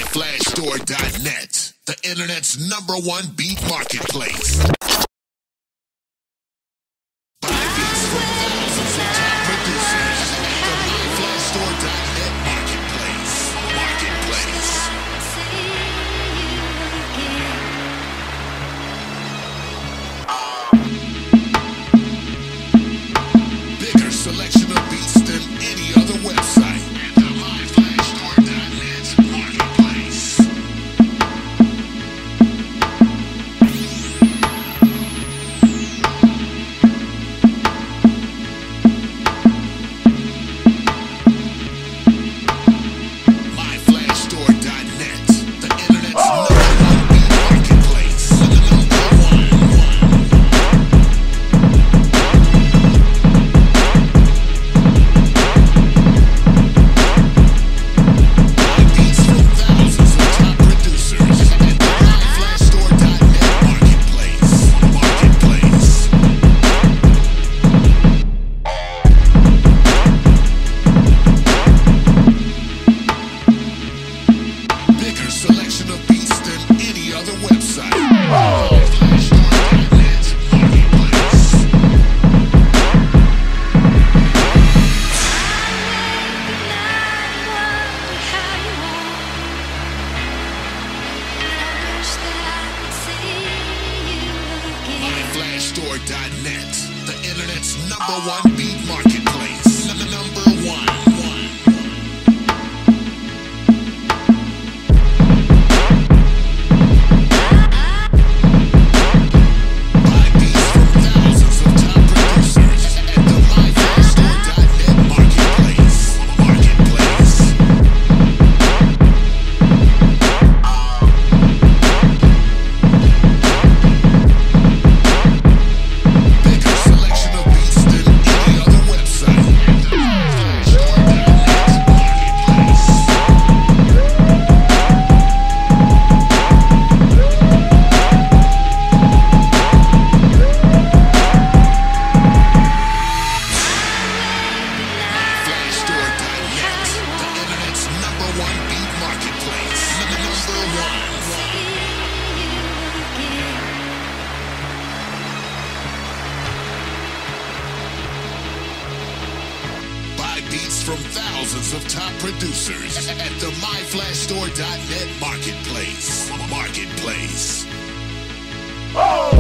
MyFlashStore.net, the internet's #1 beat marketplace. Buy beats from thousands of top producers at the MyFlashStore.net marketplace. Bigger selection of beats than any other website. At the MyFlashStore.net marketplace. MyFlashStore.net, the internet's #1 beat marketplace. Buy beats from thousands of top producers at the MyFlashStore.net marketplace. Bigger selection of beats than any other website. MyFlashStore.net marketplace. MyFlashStore.net, the internet's #1 beat marketplace. #1. Buy beats from thousands of top producers at the MyFlashStore.net marketplace. Bigger selection of beats than any other website. At the MyFlashStore.net marketplace. MyFlashStore.net, the internet's #1 beat marketplace. #1. Buy beats from thousands of top producers at the MyFlashStore.net marketplace.